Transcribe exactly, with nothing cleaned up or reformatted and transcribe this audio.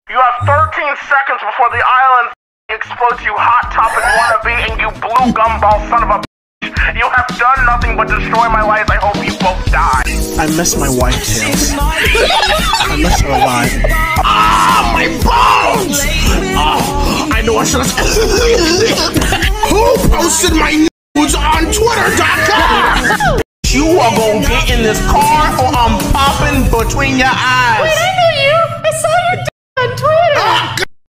You have thirteen seconds before the island explodes, you hot topic wannabe, and you blue gumball son of a bitch. You have done nothing but destroy my life. I hope you both die. I miss my wife, Tails. I miss her alive. Ah, my bones! Oh, I know I should have. Who posted my nudes on Twitter dot com? You are gonna get in this car or I'm popping between your eyes.